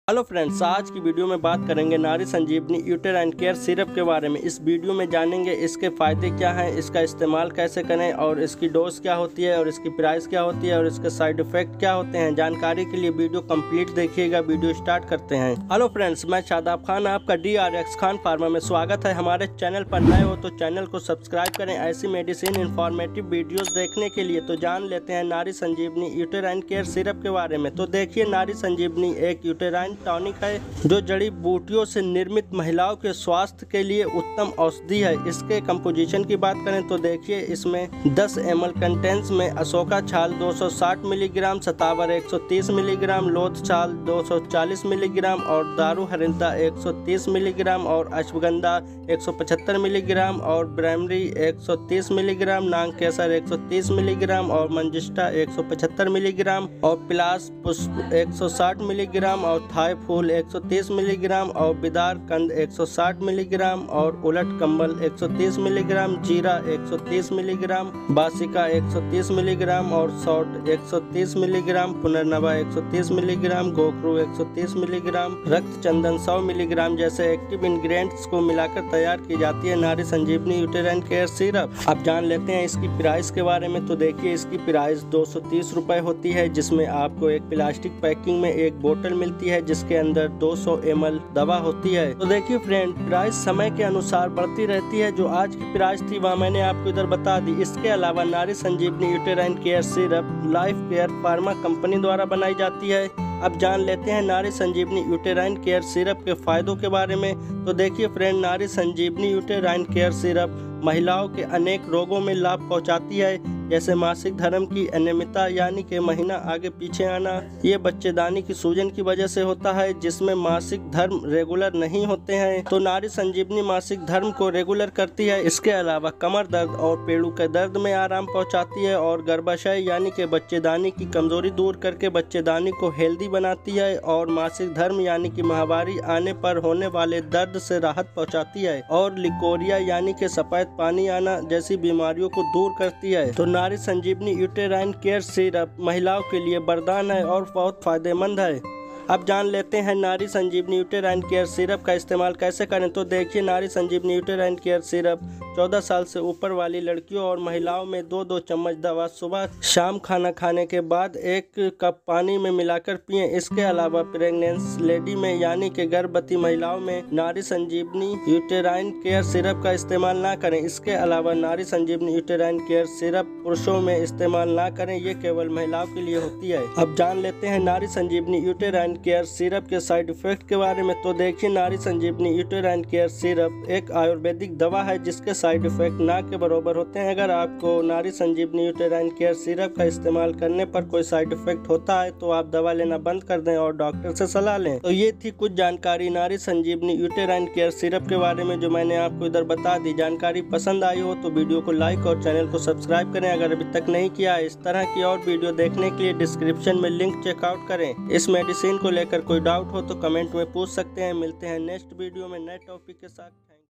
Hello friends, आज की video में बात करेंगे नारी संजीवनी यूटेराइन केयर सिरप के बारे में। इस वीडियो में जानेंगे इसके फ़ायदे क्या हैं, इसका इस्तेमाल कैसे करें और इसकी डोज क्या होती है और इसकी प्राइस क्या होती है और इसके साइड इफ़ेक्ट क्या होते हैं। जानकारी के लिए वीडियो कंप्लीट देखिएगा। वीडियो स्टार्ट करते हैं। हेलो फ्रेंड्स, मैं शादाब खान, आपका DRX खान फार्मा में स्वागत है। हमारे चैनल पर नए हो तो चैनल को सब्सक्राइब करें ऐसी मेडिसिन इंफॉर्मेटिव वीडियोज़ देखने के लिए। तो जान लेते हैं Nari Sanjivani uterine care syrup के बारे में। तो देखिए, नारी संजीवनी एक यूटेराइन टॉनिक है जो जड़ी बूटियों से निर्मित महिलाओं के स्वास्थ्य के लिए उत्तम औषधि है। इसके कंपोजिशन की बात करें तो देखिए, इसमें 10 ml कंटेंट्स में अशोका छाल 260 मिलीग्राम, सतावर 130 मिलीग्राम, लोथ छाल 240 मिलीग्राम और दारू हरिंदा 130 मिलीग्राम और अश्वगंधा 175 मिलीग्राम और ब्रैमरी 130 मिलीग्राम, नांग केसर 130 मिलीग्राम और मंजिष्ठा 175 मिलीग्राम और पिलास पुष्प 160 मिलीग्राम और थाई फूल 130 मिलीग्राम और बिदार कंद 160 मिलीग्राम और उलट कंबल 130 मिलीग्राम, जीरा 130 मिलीग्राम, बासिका 130 मिलीग्राम और सौट 130 मिलीग्राम, पुनर्नवा 130 मिलीग्राम, गोखरू 130 मिलीग्राम, रक्त चंदन 100 मिलीग्राम जैसे एक्टिव इंग्रेडिएंट्स को मिलाकर तैयार की जाती है नारी संजीवनी यूटेराइन केयर सिरप। अब जान लेते हैं इसकी प्राइस के बारे में। तो देखिए, इसकी प्राइस 230 रुपए होती है, जिसमें आपको एक प्लास्टिक पैकिंग में एक बोतल मिलती है जिसके अंदर 200 ml दवा होती है। तो देखिए फ्रेंड, प्राइस समय के अनुसार बढ़ती रहती है। जो आज की प्राइस थी वह मैंने आपको इधर बता दी। इसके अलावा Nari Sanjivani uterine care syrup Life Care Pharma company द्वारा बनाई जाती है। अब जान लेते हैं Nari Sanjivani uterine care syrup के फायदों के बारे में। तो देखिए फ्रेंड, नारी संजीवनी यूटेराइन केयर सिरप महिलाओं के अनेक रोगों में लाभ पहुंचाती है, जैसे मासिक धर्म की अनियमितता यानी कि महीना आगे पीछे आना। ये बच्चेदानी की सूजन की वजह से होता है, जिसमें मासिक धर्म रेगुलर नहीं होते हैं। तो नारी संजीवनी मासिक धर्म को रेगुलर करती है। इसके अलावा कमर दर्द और पेड़ों के दर्द में आराम पहुंचाती है और गर्भाशय यानी कि बच्चेदानी की कमजोरी दूर करके बच्चेदानी को हेल्दी बनाती है और मासिक धर्म यानी कि माहवारी आने पर होने वाले दर्द से राहत पहुँचाती है और लिकोरिया यानी कि सफेद पानी आना जैसी बीमारियों को दूर करती है। तो नारी संजीवनी यूटेराइन केयर सिरप महिलाओं के लिए वरदान है और बहुत फायदेमंद है। अब जान लेते हैं Nari Sanjivani uterine care syrup का इस्तेमाल कैसे करें। तो देखिए, नारी संजीवनी यूटेराइन केयर सिरप 14 साल से ऊपर वाली लड़कियों और महिलाओं में 2-2 चम्मच दवा सुबह शाम खाना खाने के बाद 1 कप पानी में मिलाकर पिएं। इसके अलावा प्रेग्नेंस लेडी में यानी कि गर्भवती महिलाओं में नारी संजीवनी यूटेराइन केयर सिरप का इस्तेमाल ना करें। इसके अलावा Nari Sanjivani uterine care syrup पुरुषों में इस्तेमाल ना करें, ये केवल महिलाओं के लिए होती है। अब जान लेते हैं Nari Sanjivani uterine care syrup के साइड इफेक्ट के बारे में। तो देखिए, नारी संजीवनी यूटेराइन केयर सिरप एक आयुर्वेदिक दवा है जिसके साइड इफेक्ट ना के बराबर होते हैं। अगर आपको नारी संजीवनी यूटेराइन केयर सिरप का इस्तेमाल करने पर कोई साइड इफेक्ट होता है तो आप दवा लेना बंद कर दें और डॉक्टर से सलाह लें। तो ये थी कुछ जानकारी नारी संजीवनी यूटेराइन केयर सिरप के बारे में जो मैंने आपको इधर बता दी। जानकारी पसंद आई हो तो वीडियो को लाइक और चैनल को सब्सक्राइब करें अगर अभी तक नहीं किया है। इस तरह की और वीडियो देखने के लिए डिस्क्रिप्शन में लिंक चेकआउट करें। इस मेडिसिन को लेकर कोई डाउट हो तो कमेंट में पूछ सकते हैं। मिलते हैं नेक्स्ट वीडियो में नए टॉपिक के साथ।